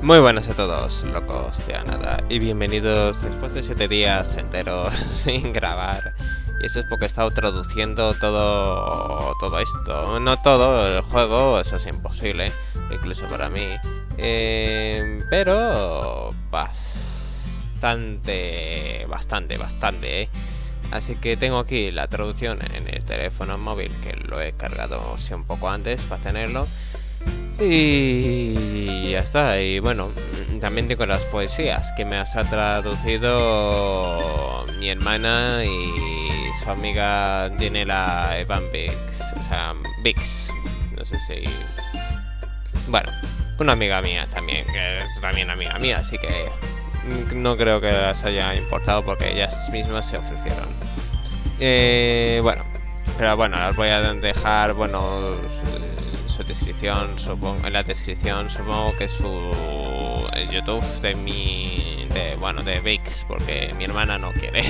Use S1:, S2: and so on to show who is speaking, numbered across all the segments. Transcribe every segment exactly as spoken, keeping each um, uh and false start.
S1: Muy buenas a todos, locos de nada, y bienvenidos después de siete días enteros sin grabar. Y eso es porque he estado traduciendo todo, todo esto. No todo el juego, eso es imposible, incluso para mí. Eh, pero bastante, bastante, bastante, ¿eh? Así que tengo aquí la traducción en el teléfono móvil, que lo he cargado sí, un poco antes para tenerlo. Y ya está. Y bueno, también tengo las poesías que me ha traducido mi hermana y su amiga tiene la Evan Vix, o sea, Vix, no sé si... Bueno, una amiga mía también, que es también amiga mía, así que no creo que las haya importado porque ellas mismas se ofrecieron. Eh, bueno, pero bueno, las voy a dejar, bueno... descripción, supongo, en la descripción supongo que su el YouTube de mi de bueno de Vix, porque mi hermana no quiere.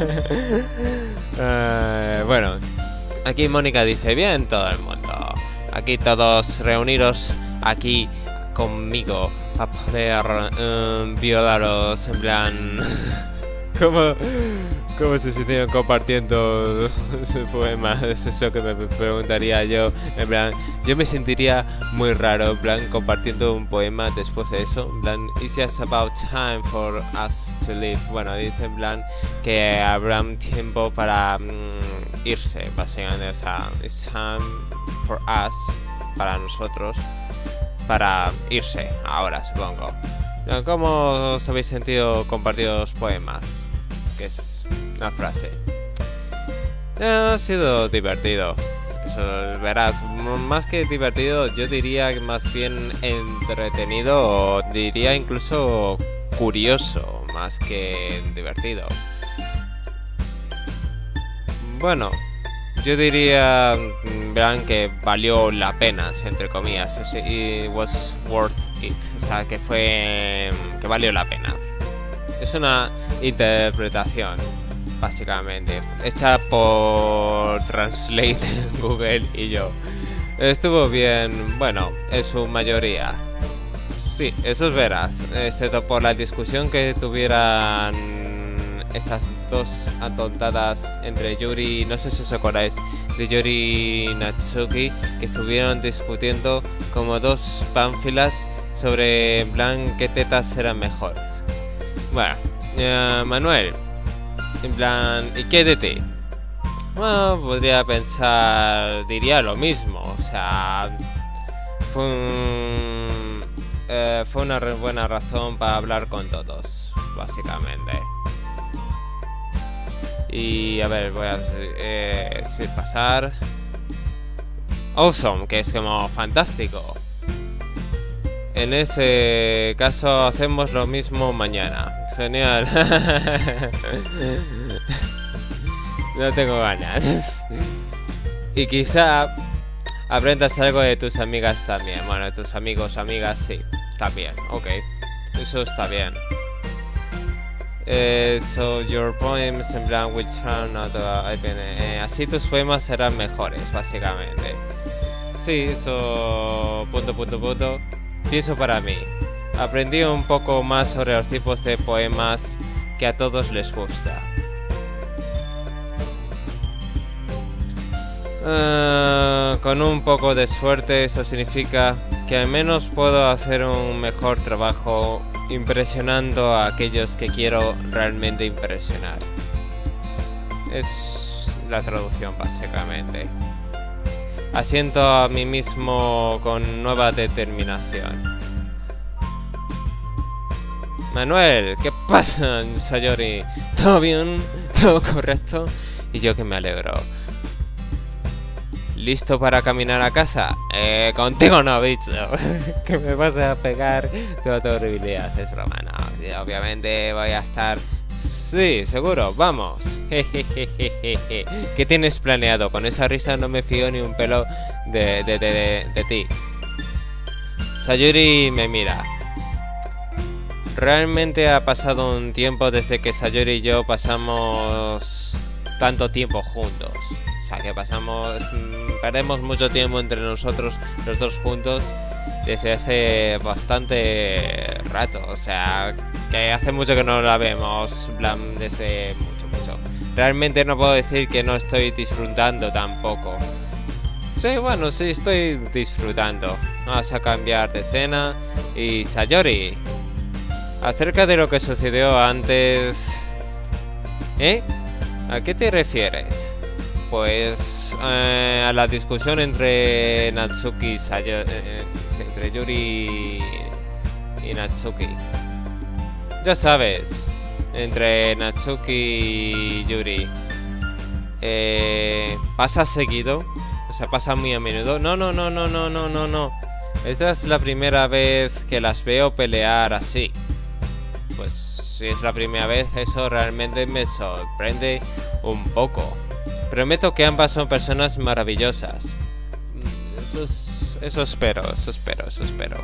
S1: uh, bueno, aquí Mónica dice: bien todo el mundo, aquí todos reunidos aquí conmigo para poder uh, violaros, en plan ¿Cómo, ¿Cómo se sintieron compartiendo su poema? Es eso que me preguntaría yo. En plan, yo me sentiría muy raro, en plan, compartiendo un poema después de eso. En plan, it's just about time for us to leave. Bueno, dice en plan que habrá un tiempo para mm, irse, básicamente. O sea, it's time for us, para nosotros, para irse, ahora supongo. ¿Cómo os habéis sentido compartiendo los poemas? Que es una frase. Eh, ha sido divertido. Eso, verás, más que divertido, yo diría que más bien entretenido, o diría incluso curioso, más que divertido. Bueno, yo diría, verán, que valió la pena, entre comillas. It was worth it. O sea, que fue, que valió la pena. Es una interpretación, básicamente, hecha por Translate en Google y yo. Estuvo bien, bueno, en su mayoría. Sí, eso es veraz, excepto por la discusión que tuvieran estas dos atontadas entre Yuri, no sé si os acordáis, de Yuri y Natsuki, que estuvieron discutiendo como dos pánfilas sobre, en plan, qué tetas eran mejores. Bueno, uh, Manuel, en plan, ¿y qué de ti? Bueno, podría pensar, diría lo mismo, o sea, fue, un, eh, fue una buena razón para hablar con todos, básicamente. Y a ver, voy a eh, sin pasar. Awesome, que es como fantástico. En ese caso hacemos lo mismo mañana. Genial. No tengo ganas. Y quizá aprendas algo de tus amigas también. Bueno, de tus amigos, amigas, sí. También, ok. Eso está bien. Eh, so your poems in plan will turn out uh, eh, así tus poemas serán mejores, básicamente. Sí, eso... Punto, punto, punto. Pienso para mí. Aprendí un poco más sobre los tipos de poemas que a todos les gusta. Uh, con un poco de suerte eso significa que al menos puedo hacer un mejor trabajo impresionando a aquellos que quiero realmente impresionar. Es la traducción, básicamente. Asiento a mí mismo con nueva determinación. Manuel, ¿qué pasa, Sayori? ¿Todo bien? ¿Todo correcto? Y yo que me alegro. ¿Listo para caminar a casa? Eh, contigo no, bicho. Que me vas a pegar toda tu horribilidad. Es broma, no. Obviamente voy a estar... Sí, seguro, vamos. ¿Qué tienes planeado? Con esa risa no me fío ni un pelo de, de, de, de, de ti. Sayori me mira. Realmente ha pasado un tiempo desde que Sayori y yo pasamos tanto tiempo juntos. O sea, que pasamos... Perdemos mucho tiempo entre nosotros, los dos juntos. desde hace bastante rato. O sea, que hace mucho que no la vemos, en plan, desde mucho, mucho. Realmente no puedo decir que no estoy disfrutando tampoco. Sí, bueno, sí estoy disfrutando. Vamos a cambiar de escena. Y Sayori, acerca de lo que sucedió antes... ¿Eh? ¿A qué te refieres? Pues eh, a la discusión entre Natsuki y Sayori, eh, entre Yuri y Natsuki. Ya sabes, entre Natsuki y Yuri. Eh, ¿Pasa seguido? O sea, pasa muy a menudo. No, no, no, no, no, no, no, no. Esta es la primera vez que las veo pelear así. Pues si es la primera vez, eso realmente me sorprende un poco. Prometo que ambas son personas maravillosas. Eso, es, eso espero, eso espero, eso espero.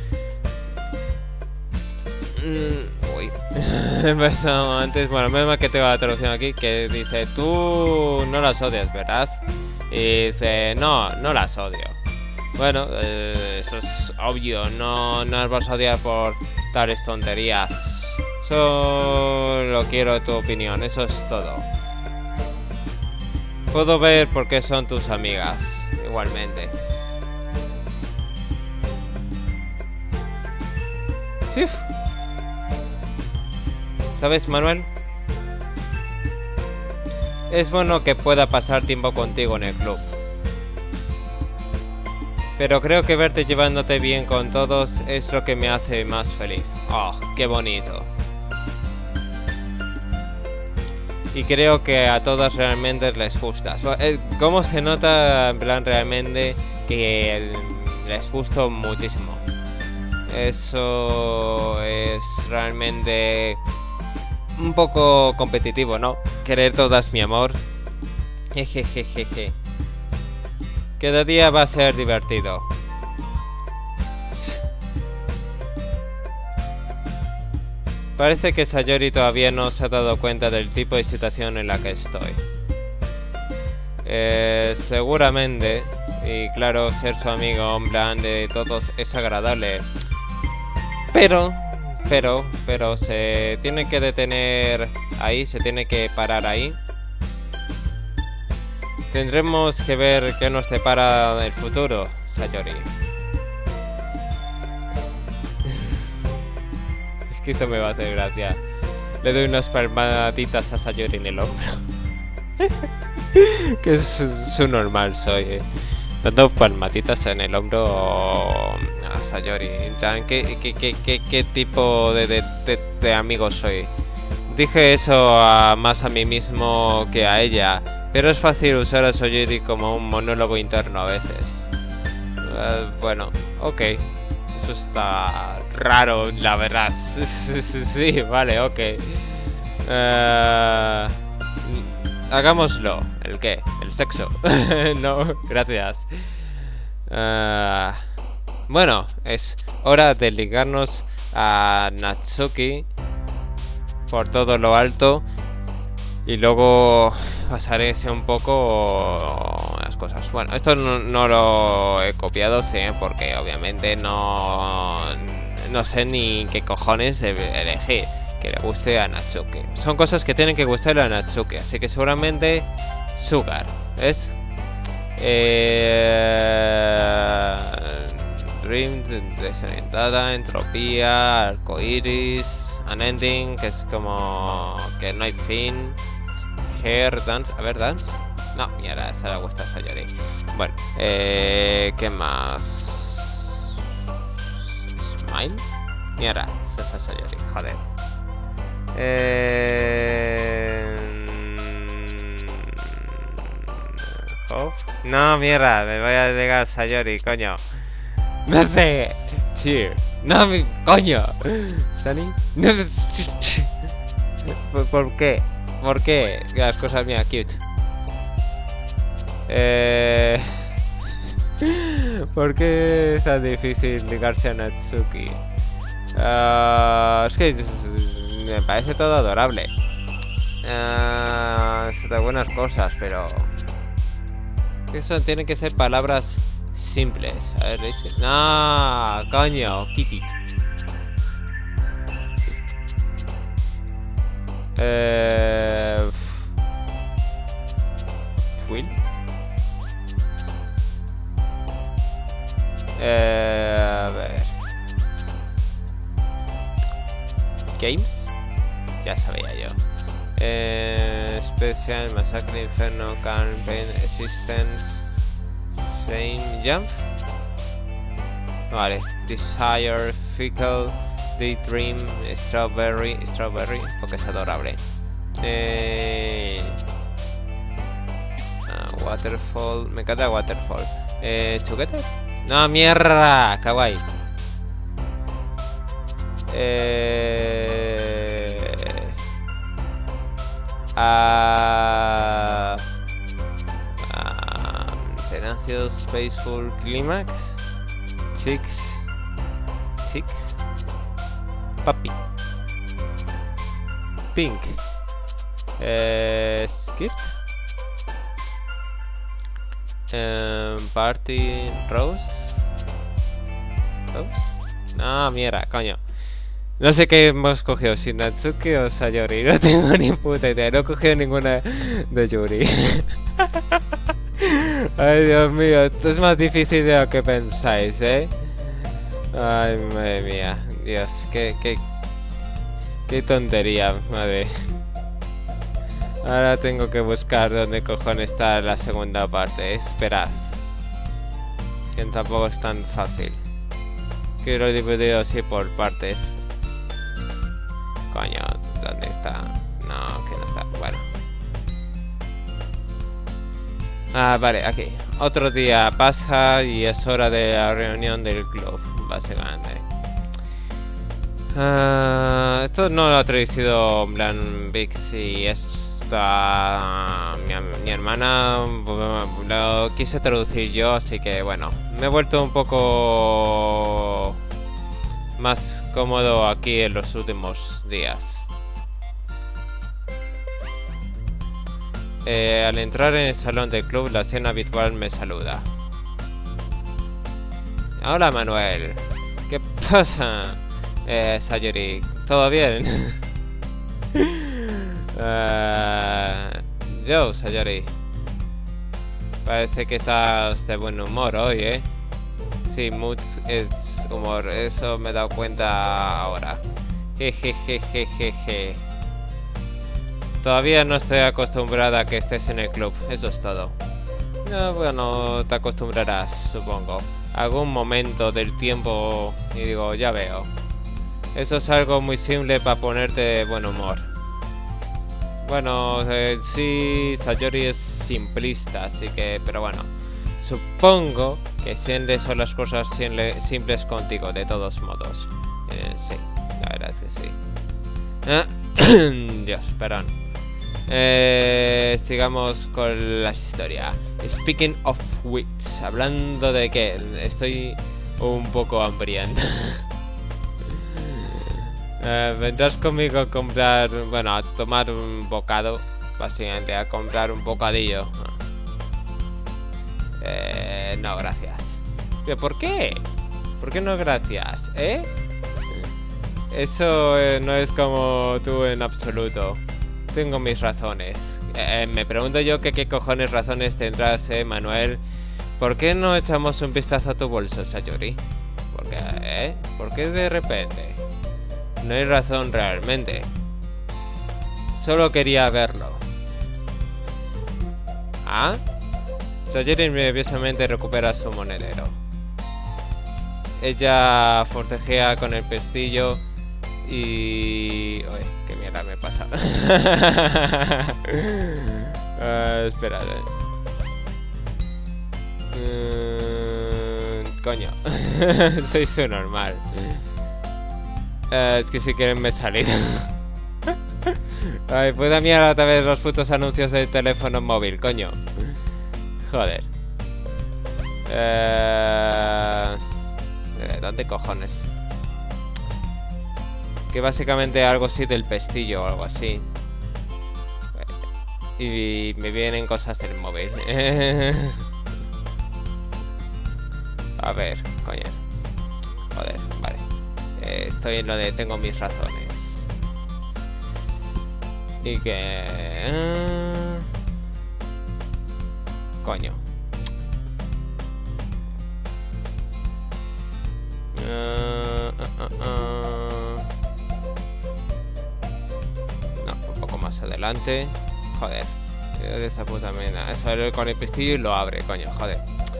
S1: Mm, uy. Empezamos antes, bueno, menos mal que tengo la traducción aquí que dice: tú no las odias, ¿verdad? Y dice: no, no las odio. Bueno, eh, eso es obvio, no, no las vas a odiar por tales tonterías. Solo quiero tu opinión, eso es todo. Puedo ver por qué son tus amigas, igualmente. Uf. ¿Sabes, Manuel? Es bueno que pueda pasar tiempo contigo en el club. Pero creo que verte llevándote bien con todos es lo que me hace más feliz. Oh, qué bonito. Y creo que a todas realmente les gustas. ¿Cómo se nota, en plan, realmente que les gusto muchísimo? Eso es realmente un poco competitivo, ¿no? Querer todas mi amor. Jejejeje. Cada día va a ser divertido. Parece que Sayori todavía no se ha dado cuenta del tipo de situación en la que estoy. Eh, seguramente, y claro, ser su amigo en plan de todos es agradable. Pero, pero, pero se tiene que detener ahí, se tiene que parar ahí. Tendremos que ver qué nos depara del futuro, Sayori. Es que esto me va a hacer gracia. Le doy unas palmaditas a Sayori en el hombro. Que es su normal soy, eh. Dando palmaditas en el hombro a Sayori. ¿Qué, qué, qué, qué, qué tipo de, de, de, de amigo soy? Dije eso a, más a mí mismo que a ella. Pero es fácil usar a Sayori como un monólogo interno a veces. Uh, bueno, ok. Eso está raro, la verdad. Sí, sí, sí, vale, ok. Uh, hagámoslo. ¿El qué? ¿El sexo? No, gracias. Uh, bueno, es hora de ligarnos a Natsuki por todo lo alto. Y luego pasaré un poco las cosas. Bueno, esto no, no lo he copiado, sí, porque obviamente no, no sé ni qué cojones elegir que le guste a Natsuki. Son cosas que tienen que gustarle a Natsuki, así que seguramente Sugar, ¿ves? Eh, Dream, desorientada, entropía, arcoiris, unending, que es como que no hay fin. Hair, dance, a ver, dance. No, mierda, esa la gusta Sayori. Bueno, eh, ¿qué más? Smile. Mierda, esa es Sayori, joder. Eh... Hope. No, mierda, me voy a llegar a Sayori, coño. No sé. Cheer. No, mi coño. ¿Sunny? No, ¿Por, ¿Por qué? ¿Por qué? Las cosas mías, cute. Eh... ¿Por qué es tan difícil ligarse a Natsuki? Uh, es que me parece todo adorable. Uh, de buenas cosas, pero... Eso tienen que ser palabras simples. A ver, dice... No, coño, Kitty. Eh... Will. Eh... A ver. Games. Ya sabía yo. Eh... Special, Massacre, Inferno, Campaign, Existence, Shame, Jump. Vale. Desire, Fickle, Daydream, Strawberry, Strawberry, porque es adorable. Eh... Ah, Waterfall, me encanta Waterfall. Eh, ¿Chuguetes? No, mierda, kawaii. Eh... Ah... Ah... Tenacious, Spaceful, Climax, Six, Six, Papi, Pink, eh, Skip, eh, Party, Rose, Rose, no, mierda, coño. No sé qué hemos cogido, si Natsuki o Sayori, no tengo ni puta idea, no he cogido ninguna de Yuri. Ay, Dios mío, esto es más difícil de lo que pensáis, ¿eh? Ay, madre mía, Dios, qué, qué, qué tontería, madre. Ahora tengo que buscar dónde cojones está la segunda parte, esperad. Que tampoco es tan fácil. Quiero dividirlo así por partes. Coño, ¿dónde está? No, que no está, bueno. Ah, vale, aquí. Otro día pasa y es hora de la reunión del club, básicamente. Uh, esto no lo ha traducido en plan Vix y esta... Mi, mi hermana lo quise traducir yo, así que bueno. Me he vuelto un poco más cómodo aquí en los últimos días. Eh, al entrar en el salón del club, la escena habitual me saluda. Hola, Manuel. ¿Qué pasa? Eh, Sayori, ¿todo bien? uh, yo, Sayori. Parece que estás de buen humor hoy, ¿eh? Sí, mood es humor, eso me he dado cuenta ahora. Jejejejejeje. Todavía no estoy acostumbrada a que estés en el club, eso es todo. No, bueno, te acostumbrarás, supongo. Algún momento del tiempo y digo, ya veo. Eso es algo muy simple para ponerte de buen humor. Bueno, eh, sí, Sayori es simplista, así que, pero bueno. Supongo que siempre son las cosas simples contigo, de todos modos. Eh, sí, la verdad es que sí. Dios, perdón. Eh, sigamos con la historia. Speaking of which, hablando de que estoy un poco hambriento. eh, vendrás conmigo a comprar, bueno, a tomar un bocado, básicamente, a comprar un bocadillo. Eh, no, gracias. ¿Por qué? ¿Por qué no gracias? ¿Eh? Eso eh, no es como tú en absoluto. Tengo mis razones. Eh, me pregunto yo que qué cojones razones tendrás, eh, Manuel. ¿Por qué no echamos un vistazo a tu bolso, Sayori? ¿Por qué, eh? ¿Por qué de repente? No hay razón realmente. Solo quería verlo. ¿Ah? Sayori nerviosamente recupera su monedero. Ella forcejea con el pestillo y... Uy, qué mierda me pasa. uh, esperad, eh. uh, Coño. Soy su normal. Uh, es que si quieren me salir. Ay, puta mierda otra vez los putos anuncios del teléfono móvil, coño. Joder. Eh... ¿Dónde cojones? Que básicamente algo así del pestillo o algo así. Y me vienen cosas del móvil. A ver, coño. Joder, vale. Eh, estoy en lo de tengo mis razones. Y que... Uh... Coño. Uh, uh, uh, uh. No, un poco más adelante. Joder. De esa puta mierda. Eso con el pestillo y lo abre, coño, joder.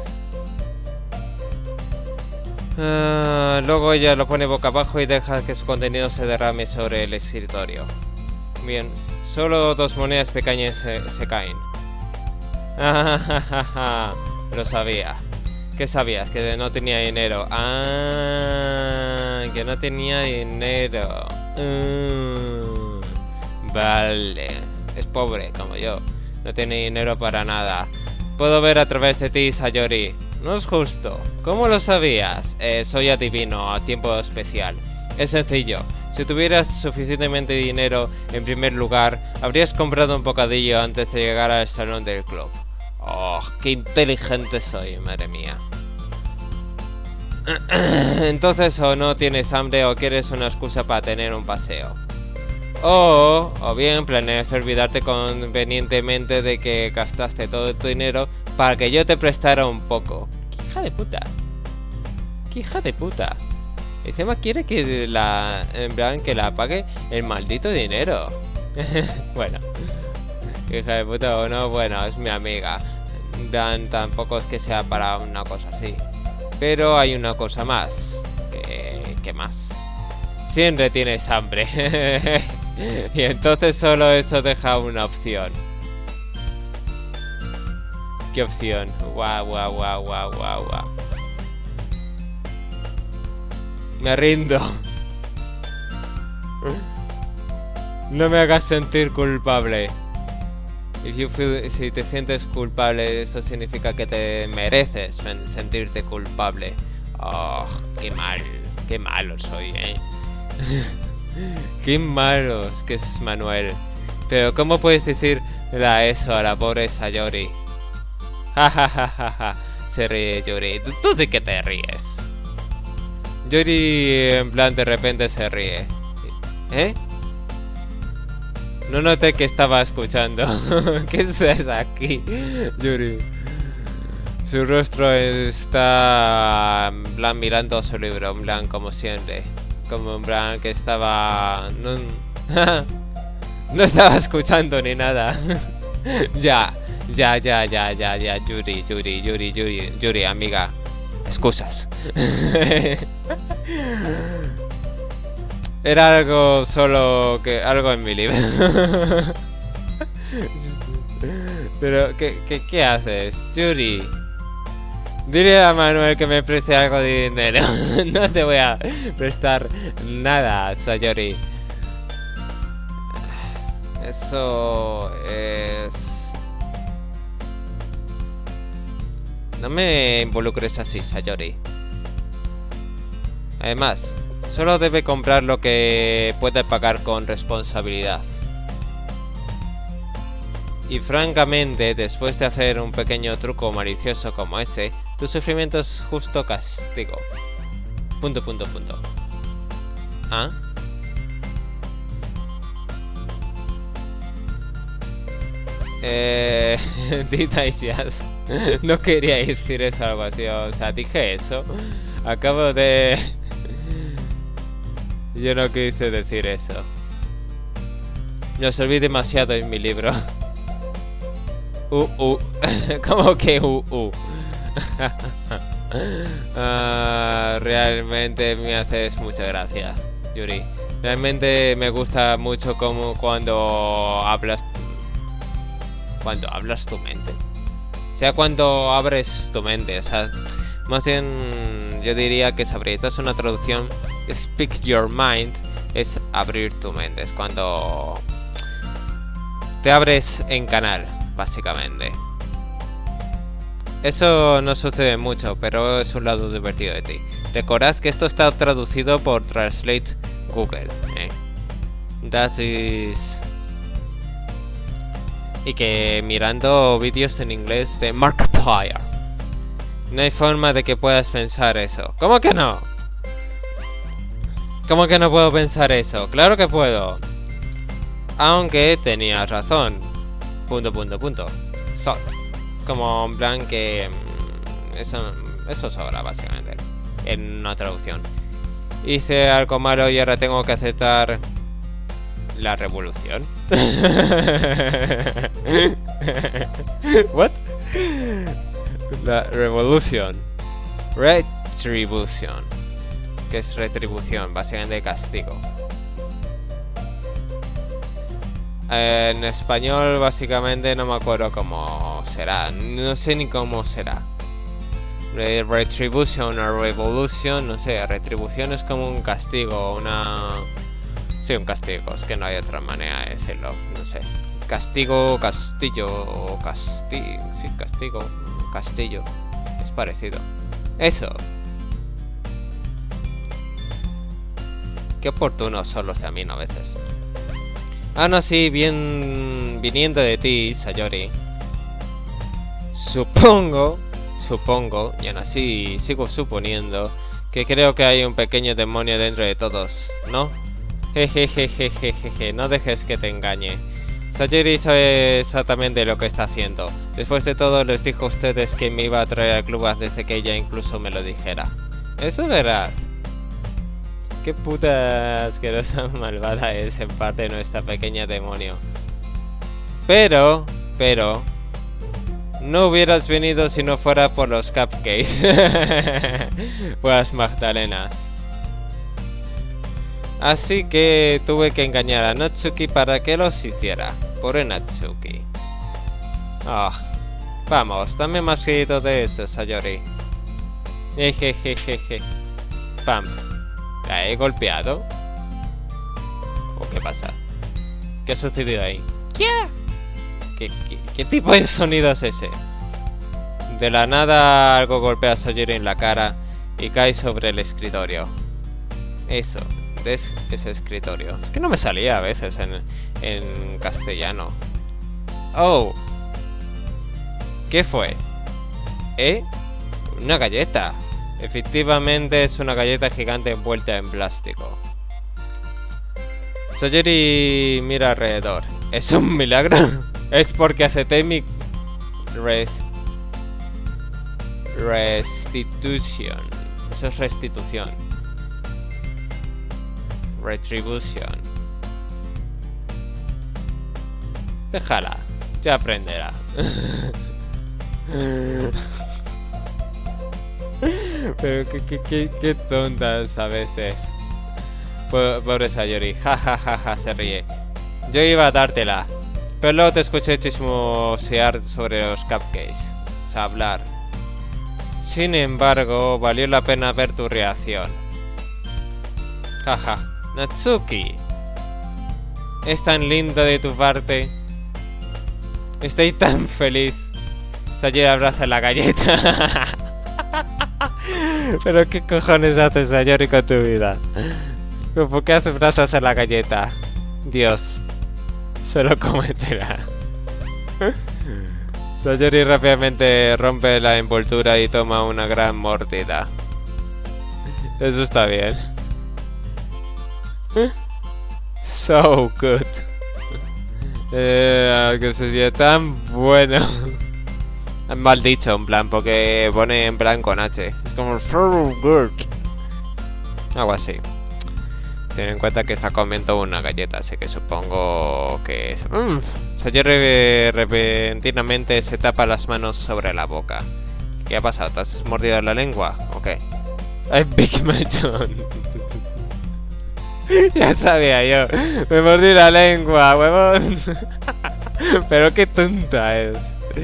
S1: Uh, luego ella lo pone boca abajo y deja que su contenido se derrame sobre el escritorio. Bien, solo dos monedas pequeñas se, se caen. Lo sabía. ¿Qué sabías? Que no tenía dinero. Ah, que no tenía dinero. Uh, vale. Es pobre, como yo. No tiene dinero para nada. Puedo ver a través de ti, Sayori. No es justo. ¿Cómo lo sabías? Eh, soy adivino a tiempo especial. Es sencillo. Si tuvieras suficientemente dinero, en primer lugar, habrías comprado un bocadillo antes de llegar al salón del club. Oh, qué inteligente soy, madre mía. Entonces o no tienes hambre o quieres una excusa para tener un paseo. O, o bien planeas olvidarte convenientemente de que gastaste todo tu dinero para que yo te prestara un poco. ¡Qué hija de puta! ¡Qué hija de puta! Encima quiere que la... En plan, que la pague el maldito dinero. Bueno. Hija de puta o no, bueno, es mi amiga. En plan, tampoco es que sea para una cosa así. Pero hay una cosa más. Que... ¿Qué más? Siempre tienes hambre. Y entonces solo eso deja una opción. ¿Qué opción? Guau, guau, guau, guau, guau, guau. Me rindo. No me hagas sentir culpable. If you feel, si te sientes culpable, eso significa que te mereces sentirte culpable. Oh, qué mal. Qué malo soy, eh. Qué malos que es Manuel. Pero ¿cómo puedes decirle eso a la pobre Sayori? Jajajaja. Se ríe Yuri. ¿Tú de qué te ríes? Yuri en plan de repente se ríe. ¿Eh? No noté que estaba escuchando. ¿Qué es aquí? Yuri. Su rostro está en plan mirando a su libro, en plan como siempre. Como en plan que estaba... No, no estaba escuchando ni nada. Ya, ya, ya, ya, ya, ya, Yuri, Yuri, Yuri, Yuri, Yuri, amiga. Excusas. Era algo solo que... algo en mi libro. Pero, ¿qué, qué, qué haces? Yuri. Dile a Manuel que me preste algo de dinero. No te voy a prestar nada, Sayori. Eso es... No me involucres así, Sayori. Además, solo debe comprar lo que puede pagar con responsabilidad. Y francamente, después de hacer un pequeño truco malicioso como ese, tu sufrimiento es justo castigo. Punto, punto, punto. ¿Ah? Eh... Ditaisias. No quería decir eso algo así, o sea, dije eso. Acabo de... Yo no quise decir eso. Me absorbí demasiado en mi libro. Uh, uh. ¿Cómo que uh, uh? uh, realmente me haces mucha gracia, Yuri. Realmente me gusta mucho como cuando hablas... Cuando hablas tu mente. O sea, cuando abres tu mente. O sea, más bien yo diría que sabría. Esto es una traducción. Speak your mind es abrir tu mente. Es cuando te abres en canal, básicamente. Eso no sucede mucho, pero es un lado divertido de ti. Recordad que esto está traducido por Translate Google. ¿eh? That is... Y que mirando vídeos en inglés de Markiplier. No hay forma de que puedas pensar eso. ¿Cómo que no? ¿Cómo que no puedo pensar eso? Claro que puedo. Aunque tenías razón. Punto, punto, punto. So, como en plan que... Eso, eso sobra, básicamente. En una traducción. Hice algo malo y ahora tengo que aceptar... La revolución. What? La revolución. Retribución. Que es retribución, básicamente castigo. En español básicamente no me acuerdo cómo será. No sé ni cómo será. Retribution o revolution, no sé. Retribución es como un castigo, una... Sí, un castigo, es que no hay otra manera de decirlo, no sé. Castigo, castillo, castigo, sí, castigo, castillo, es parecido. Eso. Qué oportunos son los de a mí, ¿no? A veces. Aún así, bien viniendo de ti, Sayori. Supongo, supongo, y aún así sigo suponiendo que creo que hay un pequeño demonio dentro de todos, ¿no? Jejejejejeje, no dejes que te engañe. Sayori sabe exactamente lo que está haciendo. Después de todo, les dijo a ustedes que me iba a traer al club antes de que ella incluso me lo dijera. Eso es verdad. Qué puta asquerosa malvada es en parte nuestra pequeña demonio. Pero, pero... No hubieras venido si no fuera por los cupcakes. Por las magdalenas. Así que tuve que engañar a Natsuki para que los hiciera. Pobre Natsuki. Ah, oh, vamos, dame más crédito de eso, Sayori. Jejejejeje. Pam. ¿La he golpeado? ¿O qué pasa? ¿Qué ha sucedido ahí? ¿Qué? ¿Qué, qué, qué tipo de sonido es ese? De la nada algo golpea a Sayori en la cara y cae sobre el escritorio. Eso. Es ese escritorio. Es que no me salía a veces en, en castellano. Oh. ¿Qué fue? ¿Eh? Una galleta. Efectivamente es una galleta gigante envuelta en plástico. Sayori mira alrededor. ¿Es un milagro? Es porque acepté mi... Res... Restitución. Eso es restitución. Retribución. Déjala, ya aprenderá. Pero qué, qué, qué, qué tontas a veces. Pobre Sayori, jajajaja, ja, ja, se ríe. Yo iba a dártela, pero luego te escuché chismosear sobre los cupcakes. O sea, hablar. Sin embargo, valió la pena ver tu reacción. Jaja. Natsuki, es tan lindo de tu parte. Estoy tan feliz. Sayori abraza la galleta. Pero qué cojones haces, Sayori, con tu vida. ¿Por qué abrazas a la galleta? Dios, solo cómetela. Sayori rápidamente rompe la envoltura y toma una gran mordida. Eso está bien. So good. Eh, que sería tan bueno. Mal dicho, en plan, porque pone en plan con H. Es como so good. Algo así. Ten en cuenta que está comiendo una galleta, así que supongo que es... Mm. Sayori repentinamente se tapa las manos sobre la boca. ¿Qué ha pasado? ¿Te has mordido la lengua? ¿O qué? ¡Ay, Big Machon! Ya sabía yo. Me mordí la lengua, huevón. Pero qué tonta es.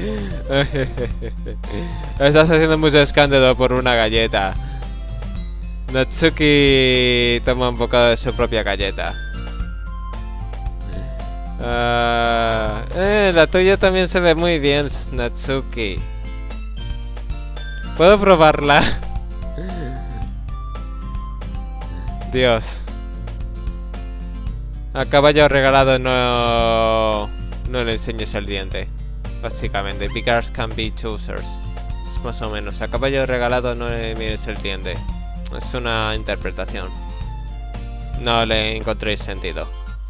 S1: Estás haciendo mucho escándalo por una galleta. Natsuki toma un bocado de su propia galleta. Uh, eh, la tuya también se ve muy bien, Natsuki. ¿Puedo probarla? Dios. A caballo regalado no... No le enseñes el diente. Básicamente, beggars can be choosers. más o menos. A caballo regalado no le mires el diente. Es una interpretación. No le encontréis sentido.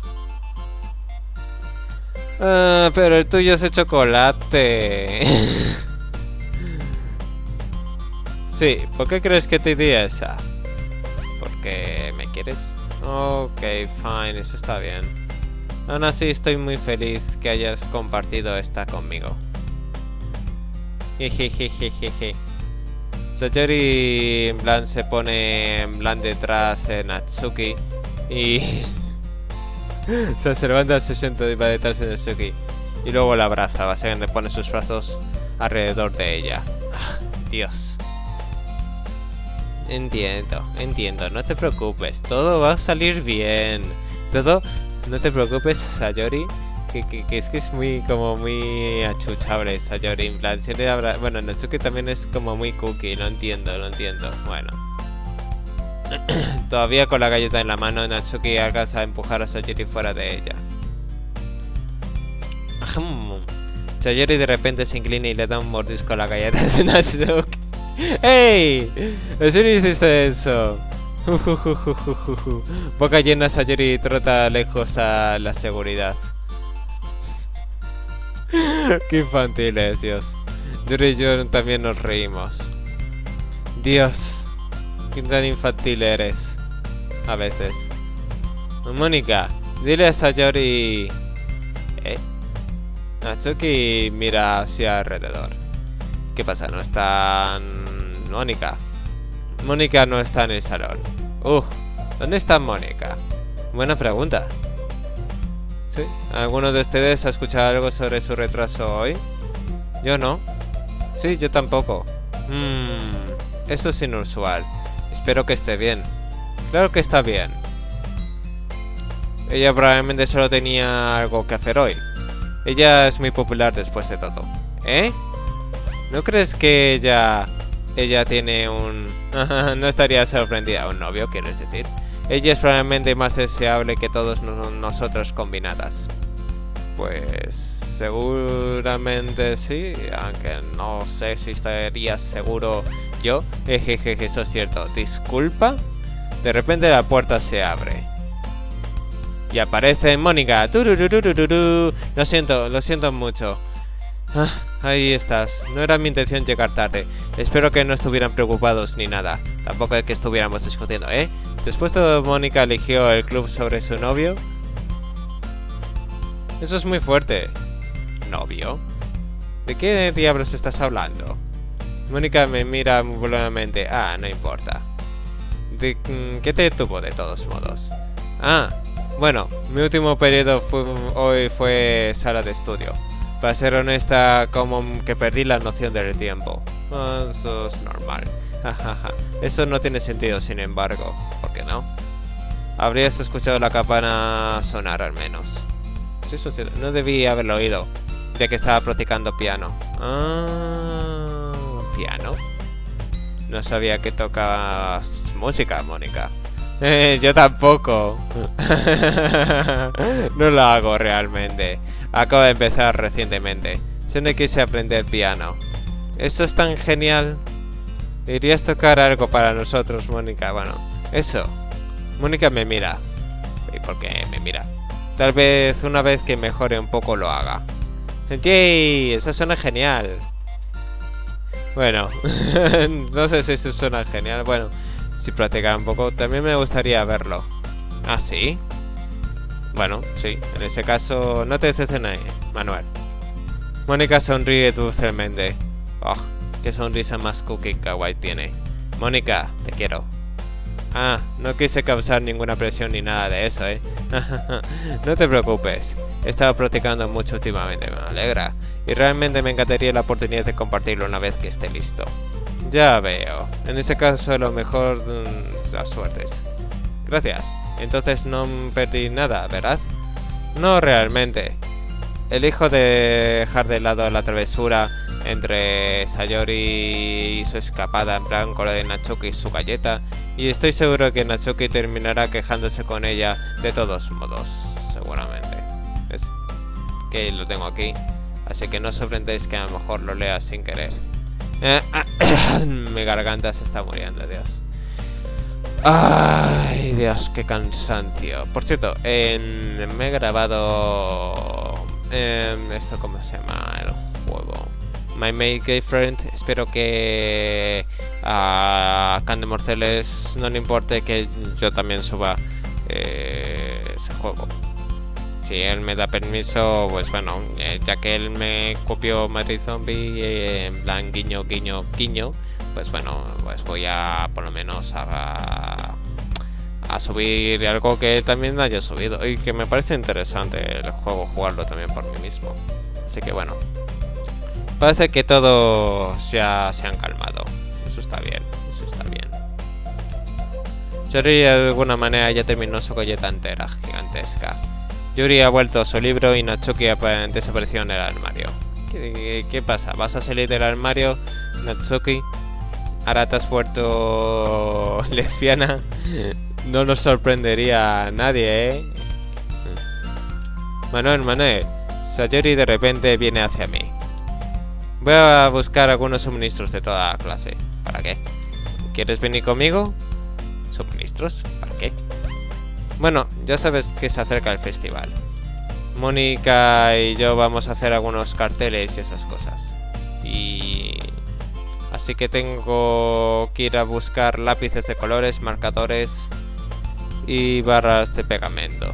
S1: Ah, pero el tuyo es de chocolate. Sí, ¿por qué crees que te di esa? ¿Porque me quieres? Ok, fine, eso está bien. Aún así estoy muy feliz que hayas compartido esta conmigo. Jejejejeje. Sayori en plan se pone en plan detrás de Natsuki y o sea, se levanta, se sienta y va detrás de Natsuki y luego la abraza, básicamente pone sus brazos alrededor de ella. Dios. Entiendo, entiendo, no te preocupes, todo va a salir bien. Todo, no te preocupes, Sayori. Que, que, que es que es muy, como muy achuchable Sayori, en plan, siempre habrá... Bueno, Natsuki también es como muy cookie, no entiendo, no entiendo, bueno. Todavía con la galleta en la mano, Natsuki alcanza a empujar a Sayori fuera de ella. Sayori de repente se inclina y le da un mordisco a la galleta de Natsuki. ¡Ey! ¿En serio hiciste eso? Boca llena, Sayori trota lejos a la seguridad. Qué infantiles, Dios. Yuri y yo también nos reímos. Dios, qué tan infantil eres. A veces. Mónica, dile a Sayori... ¿Eh? Natsuki mira hacia alrededor. ¿Qué pasa? ¿No está... Mónica? Mónica no está en el salón. Uf, ¿dónde está Mónica? Buena pregunta. ¿Sí? ¿Alguno de ustedes ha escuchado algo sobre su retraso hoy? Yo no. Sí, yo tampoco. Mmm, eso es inusual. Espero que esté bien. Claro que está bien. Ella probablemente solo tenía algo que hacer hoy. Ella es muy popular después de todo. ¿Eh? ¿No crees que ella... Ella tiene un... no estaría sorprendida. ¿Un novio, quieres decir? Ella es probablemente más deseable que todos no nosotros combinadas. Pues... seguramente sí, aunque no sé si estaría seguro yo. Jejeje, eso es cierto. Disculpa. De repente la puerta se abre. Y aparece Mónica. Turururururu. Lo siento, lo siento mucho. Ah, ahí estás. No era mi intención llegar tarde. Espero que no estuvieran preocupados ni nada. Tampoco es que estuviéramos discutiendo, ¿eh? Después de todo, Mónica eligió el club sobre su novio. Eso es muy fuerte. ¿Novio? ¿De qué diablos estás hablando? Mónica me mira burlonamente. Ah, no importa. ¿De qué te detuvo de todos modos? Ah, bueno, mi último periodo fue, hoy fue sala de estudio. Para ser honesta, como que perdí la noción del tiempo. Oh, eso es normal. Eso no tiene sentido, sin embargo. ¿Por qué no? Habrías escuchado la campana sonar al menos. Sí, eso sí, no debí haberlo oído, ya que estaba practicando piano. Ah, ¿piano? No sabía que tocabas música, Mónica. Eh, yo tampoco. No lo hago realmente. Acabo de empezar recientemente. Siempre quise aprender piano. Eso es tan genial. ¿Irías a tocar algo para nosotros, Mónica? Bueno, eso. Mónica me mira. ¿Y por qué me mira? Tal vez una vez que mejore un poco lo haga. ¡Yay! Eso suena genial. Bueno, no sé si eso suena genial. Bueno, si practicara un poco, también me gustaría verlo. ¿Ah, sí? Bueno, sí. En ese caso, no te decepciones, Manuel. Mónica sonríe dulcemente. Oh, qué sonrisa más cookie kawaii tiene. Mónica, te quiero. Ah, no quise causar ninguna presión ni nada de eso, ¿eh? No te preocupes. He estado practicando mucho últimamente, me alegra. Y realmente me encantaría la oportunidad de compartirlo una vez que esté listo. Ya veo. En ese caso, lo mejor... Mmm, las suertes. Gracias. Entonces no perdí nada, ¿verdad? No realmente. Elijo de dejar de lado la travesura entre Sayori y su escapada en plan con la de Natsuki y su galleta. Y estoy seguro que Natsuki terminará quejándose con ella de todos modos. Seguramente. Es que lo tengo aquí. Así que no os sorprendéis que a lo mejor lo lea sin querer. Eh, mi garganta se está muriendo, Dios. Ay, Dios, qué cansancio. Por cierto, en, me he grabado... En, ¿esto cómo se llama el juego? My Mate Girlfriend. Espero que a Can de Morceles no le importe que yo también suba eh, ese juego. Si él me da permiso, pues bueno, eh, ya que él me copió Madrid Zombie, eh, en plan guiño, guiño, guiño, pues bueno, pues voy a por lo menos a, a subir algo que también haya subido y que me parece interesante el juego, jugarlo también por mí mismo. Así que bueno, parece que todos ya se han calmado. Eso está bien, eso está bien. Yuri de alguna manera ya terminó su colleta entera, gigantesca. Yuri ha vuelto a su libro y Natsuki desapareció en el armario. ¿Qué, qué, ¿Qué pasa? ¿Vas a salir del armario, Natsuki? ¿Ahora te has vuelto lesbiana? No nos sorprendería a nadie, ¿eh? Manuel, Manuel, Sayori de repente viene hacia mí. Voy a buscar algunos suministros de toda clase. ¿Para qué? ¿Quieres venir conmigo? ¿Suministros? ¿Para qué? Bueno, ya sabes que se acerca el festival. Mónica y yo vamos a hacer algunos carteles y esas cosas. Y... así que tengo que ir a buscar lápices de colores, marcadores y barras de pegamento.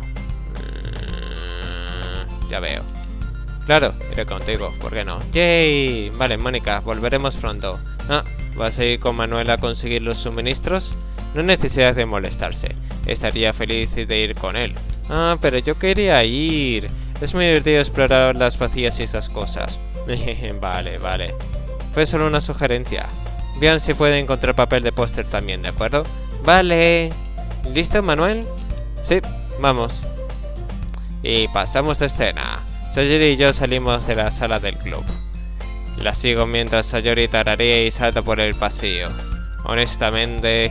S1: Mm, ya veo. Claro, iré contigo, ¿por qué no? ¡Yay! Vale, Mónica, volveremos pronto. Ah, ¿vas a ir con Manuel a conseguir los suministros? No hay necesidad de molestarse. Estaría feliz de ir con él. Ah, pero yo quería ir. Es muy divertido explorar las vacías y esas cosas. Vale, vale. Fue solo una sugerencia. Vean si puede encontrar papel de póster también, ¿de acuerdo? Vale. ¿Listo, Manuel? Sí, vamos. Y pasamos de escena. Sayori y yo salimos de la sala del club. La sigo mientras Sayori tararea y salta por el pasillo. Honestamente...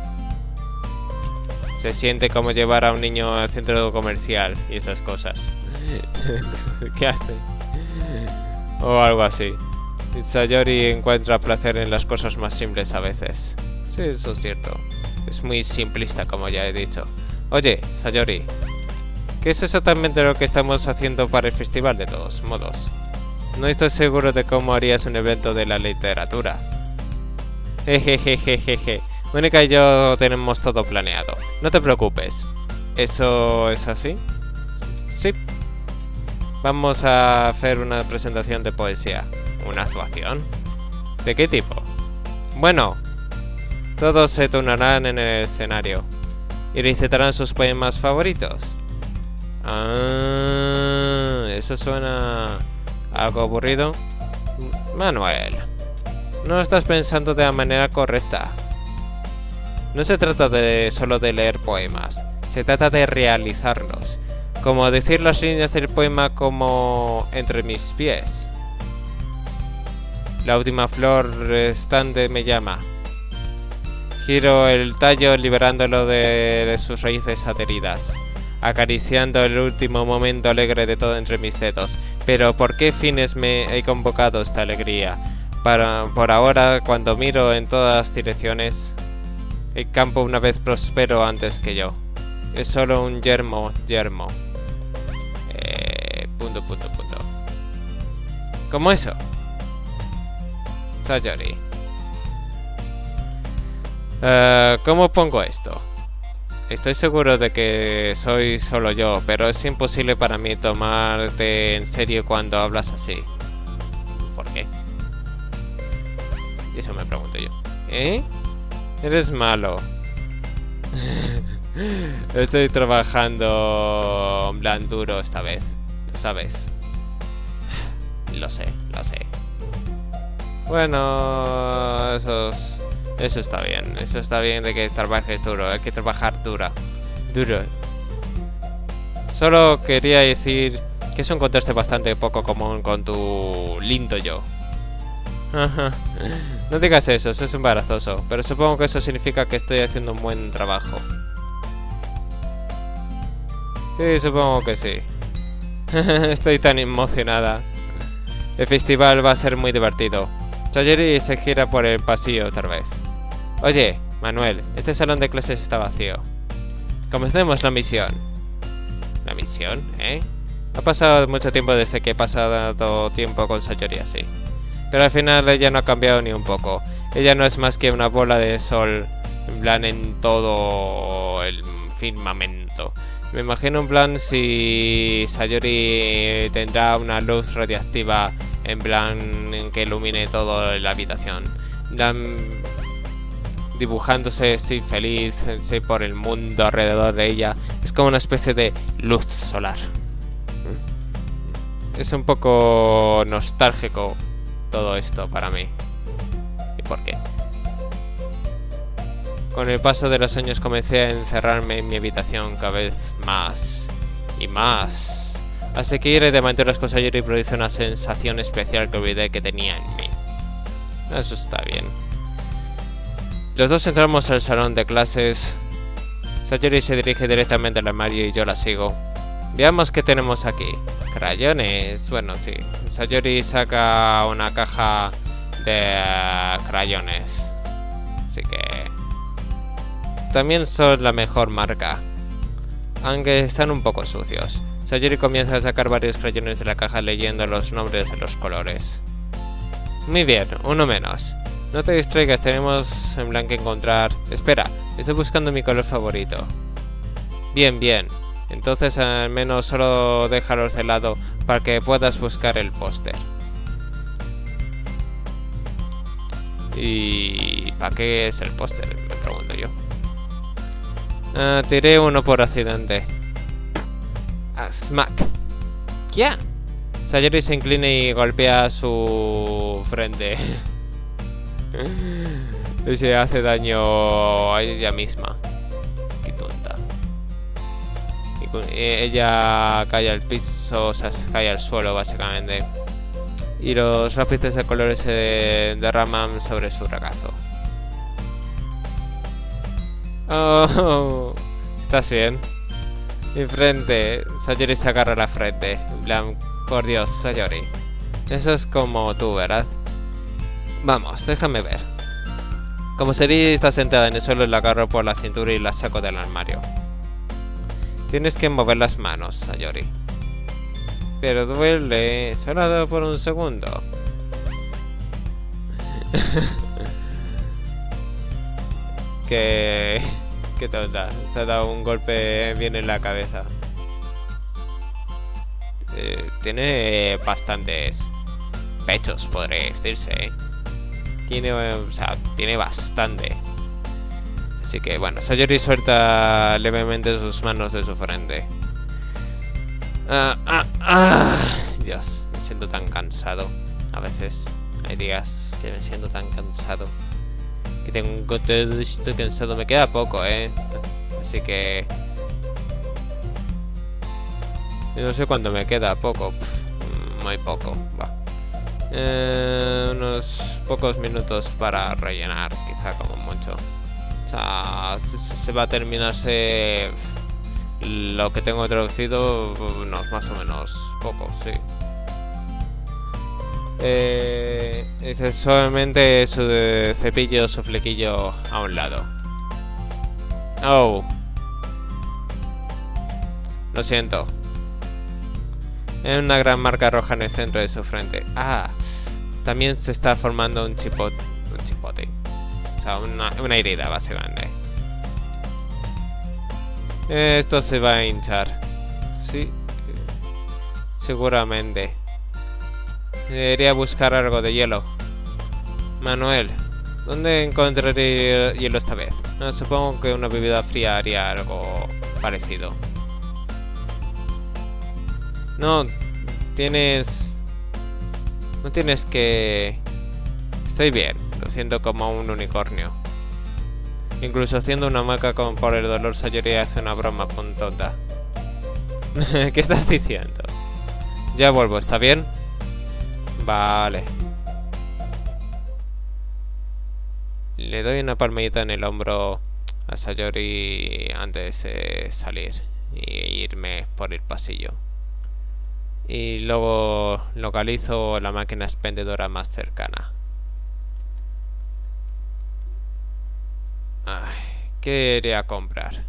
S1: se siente como llevar a un niño al centro comercial y esas cosas. ¿Qué hace? O algo así. Sayori encuentra placer en las cosas más simples a veces. Sí, eso es cierto. Es muy simplista, como ya he dicho. Oye, Sayori, ¿qué es exactamente lo que estamos haciendo para el festival de todos modos? No estoy seguro de cómo harías un evento de la literatura. Jejejejeje. Mónica y yo tenemos todo planeado. No te preocupes. ¿Eso es así? Sí. Vamos a hacer una presentación de poesía. ¿Una actuación? ¿De qué tipo? Bueno, todos se turnarán en el escenario y recitarán sus poemas favoritos. Ah, eso suena algo aburrido. Manuel, no lo estás pensando de la manera correcta. No se trata de solo de leer poemas, se trata de realizarlos. Como decir las líneas del poema como entre mis pies. La última flor restante me llama. Giro el tallo liberándolo de, de sus raíces adheridas, acariciando el último momento alegre de todo entre mis dedos. Pero ¿por qué fines me he convocado esta alegría? Para, por ahora, cuando miro en todas las direcciones, el campo una vez prosperó antes que yo. Es solo un yermo, yermo. Eh, punto, punto, punto. ¿Cómo eso? Sayori. Uh, ¿Cómo pongo esto? Estoy seguro de que soy solo yo, pero es imposible para mí tomarte en serio cuando hablas así. ¿Por qué? Y eso me pregunto yo. ¿Eh? Eres malo. Estoy trabajando en plan duro esta vez, ¿sabes? Lo sé, lo sé. Bueno, eso, es, eso está bien. Eso está bien de que trabajes duro. Hay que trabajar dura. Duro. Solo quería decir que es un contraste bastante poco común con tu lindo yo. No digas eso, eso es embarazoso. Pero supongo que eso significa que estoy haciendo un buen trabajo. Sí, supongo que sí. Estoy tan emocionada. El festival va a ser muy divertido. Sayori se gira por el pasillo otra vez. Oye, Manuel, este salón de clases está vacío. Comencemos la misión. ¿La misión? ¿Eh? Ha pasado mucho tiempo desde que he pasado tiempo con Sayori así. Pero al final ella no ha cambiado ni un poco. Ella no es más que una bola de sol, en plan en todo el firmamento. Me imagino en plan si Sayori tendrá una luz radiactiva en plan en que ilumine toda la habitación. Dan, dibujándose así feliz así, por el mundo alrededor de ella. Es como una especie de luz solar. Es un poco nostálgico todo esto para mí. ¿Y por qué? Con el paso de los años comencé a encerrarme en mi habitación cada vez más y más. Así que ir de mantener con Sayori produce una sensación especial que olvidé que tenía en mí. Eso está bien. Los dos entramos al salón de clases. Sayori se dirige directamente al armario y yo la sigo. Veamos qué tenemos aquí. Crayones. Bueno, sí. Sayori saca una caja de uh, crayones. Así que... también son la mejor marca. Aunque están un poco sucios. Sayori comienza a sacar varios crayones de la caja leyendo los nombres de los colores. Muy bien, uno menos. No te distraigas, tenemos en blanco que encontrar... Espera, estoy buscando mi color favorito. Bien, bien. Entonces al menos solo déjalos de lado para que puedas buscar el póster. ¿Y para qué es el póster? Me pregunto yo. Uh, tiré uno por accidente. Ah, smack. ¿Qué? Sayori se inclina y golpea su frente. Y se hace daño a ella misma. Qué tonta. Y ella cae al piso, o sea, cae al suelo básicamente. Y los lápices de colores se derraman sobre su regazo. Oh, ¿estás bien? Mi frente. Sayori se agarra la frente. En plan, por Dios, Sayori. Eso es como tú, ¿verdad? Vamos, déjame ver. Como Sayori está sentada en el suelo, la agarro por la cintura y la saco del armario. Tienes que mover las manos, Sayori. Pero duele. Solo ha dado por un segundo. Que... qué tonta. Se ha dado un golpe bien en la cabeza. Eh, tiene bastantes pechos, podría decirse, ¿eh? Tiene, o sea, tiene bastante. Así que bueno, Sayori suelta levemente sus manos de su frente. Ah, ah, ah. Dios, me siento tan cansado. A veces hay días que me siento tan cansado que tengo todo esto cansado. Me queda poco, eh. Así que no sé cuánto me queda. Poco, Pff, muy poco. Va. Eh, unos pocos minutos para rellenar, quizá como mucho. O sea, se, se va a terminarse lo que tengo traducido, unos más o menos poco, sí. Eh, dice solamente su cepillo, su flequillo a un lado. Oh. Lo siento. Hay una gran marca roja en el centro de su frente. Ah, también se está formando un chipote. Un chipote. O sea, una, una herida, básicamente. Esto se va a hinchar. Sí. Seguramente. Debería buscar algo de hielo. Manuel, ¿dónde encontraré hielo esta vez? No, supongo que una bebida fría haría algo parecido. No, tienes... No tienes que... Estoy bien, lo siento como un unicornio. Incluso haciendo una mueca como por el dolor, Sayori hace una broma puntota. ¿Qué estás diciendo? Ya vuelvo, ¿está bien? Vale. Le doy una palmadita en el hombro a Sayori antes de salir y irme por el pasillo. Y luego localizo la máquina expendedora más cercana. ¿Qué iré a comprar?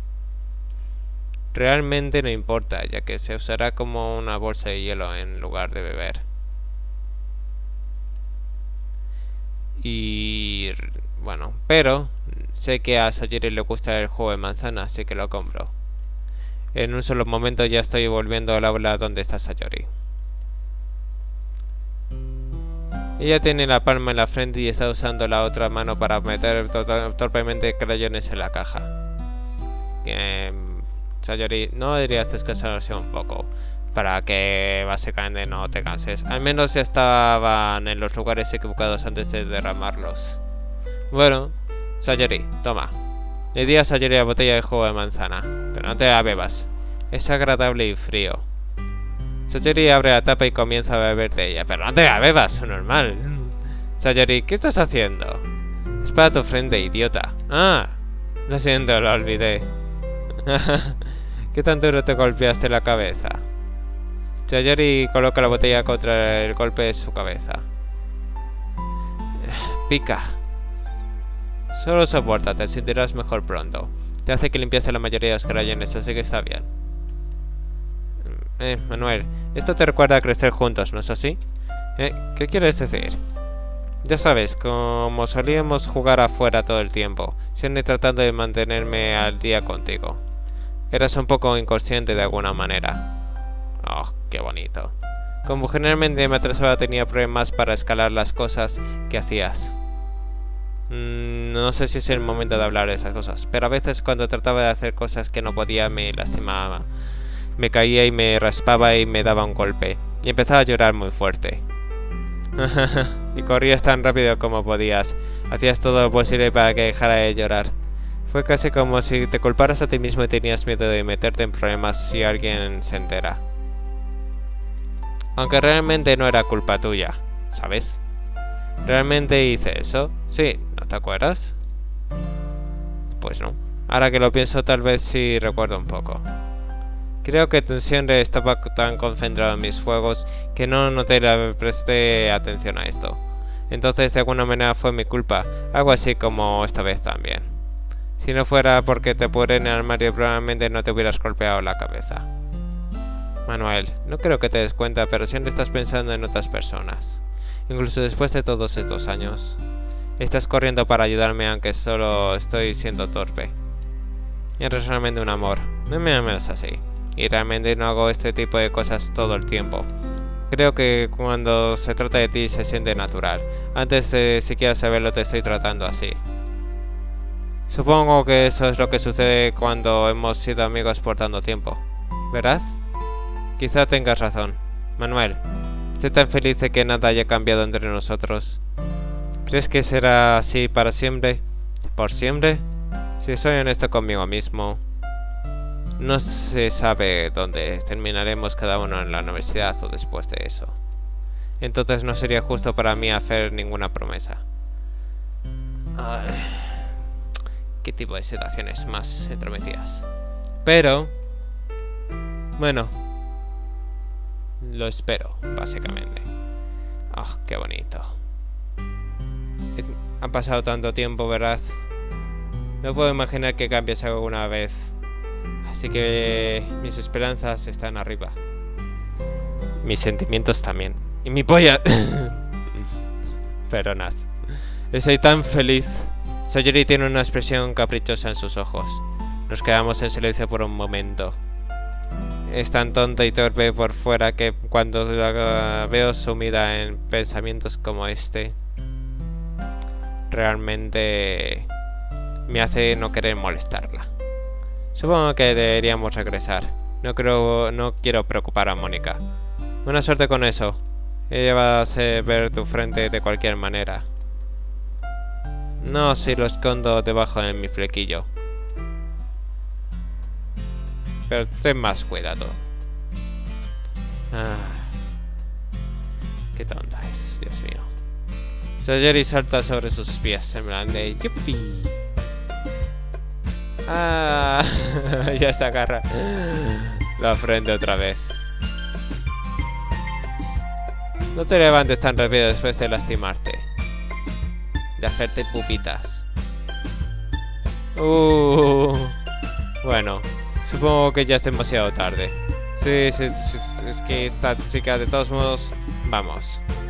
S1: Realmente no importa, ya que se usará como una bolsa de hielo en lugar de beber. Y... bueno, pero sé que a Sayori le gusta el jugo de manzana, así que lo compro. En un solo momento ya estoy volviendo al aula donde está Sayori. Ella tiene la palma en la frente y está usando la otra mano para meter torpemente crayones en la caja. Eh, Sayori, ¿no deberías descansarse un poco? Para que básicamente no te canses. Al menos ya estaban en los lugares equivocados antes de derramarlos. Bueno, Sayori, toma. Le di a Sayori la botella de jugo de manzana, pero no te la bebas. Es agradable y frío. Sayori abre la tapa y comienza a beber de ella. Pero no te la bebas, normal. Sayori, ¿qué estás haciendo? Es para tu frente, idiota. Ah, lo siento, lo olvidé. ¿Qué tan duro te golpeaste la cabeza? Sayori coloca la botella contra el golpe de su cabeza. Pica. Solo soporta, te sentirás mejor pronto. Te hace que limpiaste la mayoría de los crayones, así que está bien. Eh, Manuel, esto te recuerda a crecer juntos, ¿no es así? Eh, ¿qué quieres decir? Ya sabes, como solíamos jugar afuera todo el tiempo, siempre tratando de mantenerme al día contigo. Eras un poco inconsciente de alguna manera. Oh, qué bonito. Como generalmente me atrasaba, tenía problemas para escalar las cosas que hacías. Mm, no sé si es el momento de hablar de esas cosas, pero a veces cuando trataba de hacer cosas que no podía me lastimaba. Me caía y me raspaba y me daba un golpe. Y empezaba a llorar muy fuerte. Y corrías tan rápido como podías. Hacías todo lo posible para que dejara de llorar. Fue casi como si te culparas a ti mismo y tenías miedo de meterte en problemas si alguien se entera. Aunque realmente no era culpa tuya, ¿sabes? ¿Realmente hice eso? Sí, ¿no te acuerdas? Pues no. Ahora que lo pienso, tal vez sí recuerdo un poco. Creo que siempre estaba tan concentrado en mis juegos que no noté la presté atención a esto. Entonces de alguna manera fue mi culpa, algo así como esta vez también. Si no fuera porque te puse en el armario probablemente no te hubieras golpeado la cabeza. Manuel, no creo que te des cuenta, pero siempre estás pensando en otras personas. Incluso después de todos estos años. Estás corriendo para ayudarme aunque solo estoy siendo torpe. Eres realmente un amor, no me ames así. Y realmente no hago este tipo de cosas todo el tiempo. Creo que cuando se trata de ti se siente natural. Antes de siquiera saberlo te estoy tratando así. Supongo que eso es lo que sucede cuando hemos sido amigos por tanto tiempo. ¿Verdad? Quizá tengas razón. Manuel, estoy tan feliz de que nada haya cambiado entre nosotros. ¿Crees que será así para siempre? ¿Por siempre? Si soy honesto conmigo mismo... No se sabe dónde terminaremos cada uno en la universidad o después de eso. Entonces no sería justo para mí hacer ninguna promesa. Ay, ¿qué tipo de situaciones más entrometidas? Pero... bueno... lo espero, básicamente. Ah, oh, qué bonito. Ha pasado tanto tiempo, ¿verdad? No puedo imaginar que cambies alguna vez. Así que mis esperanzas están arriba. Mis sentimientos también. Y mi polla. Perdonad. Estoy tan feliz. Sayori tiene una expresión caprichosa en sus ojos. Nos quedamos en silencio por un momento. Es tan tonta y torpe por fuera que cuando la veo sumida en pensamientos como este, realmente me hace no querer molestarla. Supongo que deberíamos regresar. No creo, no quiero preocupar a Mónica. Buena suerte con eso. Ella va a hacer ver tu frente de cualquier manera. No, si lo escondo debajo de mi flequillo. Pero ten más cuidado. Ah, qué tonta es, Dios mío. Sayori salta sobre sus pies en plan de ¡yupi! Ah, ya se agarra la frente otra vez. No te levantes tan rápido después de lastimarte. De hacerte pupitas. Uh, bueno, supongo que ya es demasiado tarde. Sí, sí, sí, es que esta chica, de todos modos, vamos.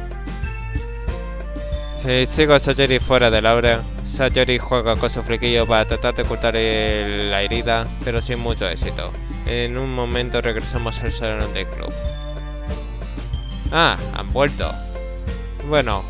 S1: Eh, sigo a Sayori fuera de la hora. Sayori juega con su flequillo para tratar de ocultar el- la herida, pero sin mucho éxito. En un momento regresamos al salón del club. Ah, han vuelto. Bueno,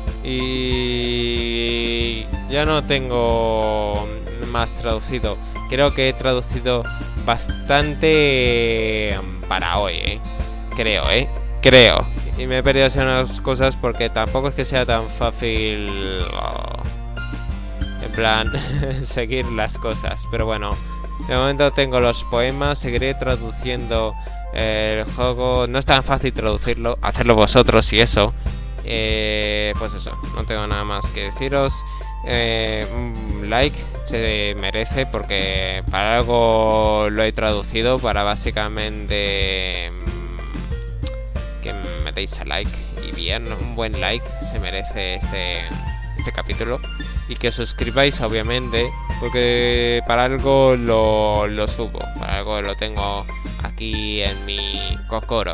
S1: y ya no tengo más traducido. Creo que he traducido bastante para hoy, ¿eh? Creo, ¿eh? Creo. Y me he perdido hacer unas cosas porque tampoco es que sea tan fácil... oh, en plan, seguir las cosas. Pero bueno, de momento tengo los poemas. Seguiré traduciendo el juego. No es tan fácil traducirlo, hacerlo vosotros y eso. Eh, pues eso, no tengo nada más que deciros. Eh, un like se merece porque para algo lo he traducido, para básicamente mm, que me deis a like, y bien, un buen like se merece este, este capítulo, y que os suscribáis obviamente porque para algo lo, lo subo, para algo lo tengo aquí en mi cocoro,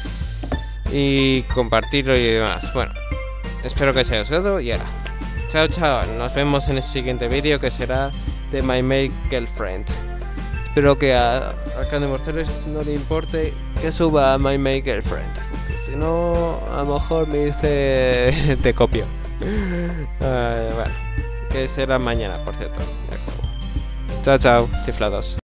S1: y compartirlo y demás. Bueno, espero que os haya gustado y ahora chao, chao. Nos vemos en el siguiente vídeo, que será de My Make Girlfriend. Espero que a, a Can de Mortales no le importe que suba a My Make Girlfriend, porque si no, a lo mejor me dice te copio. Uh, bueno, que será mañana, por cierto. Chao, chao, chiflados.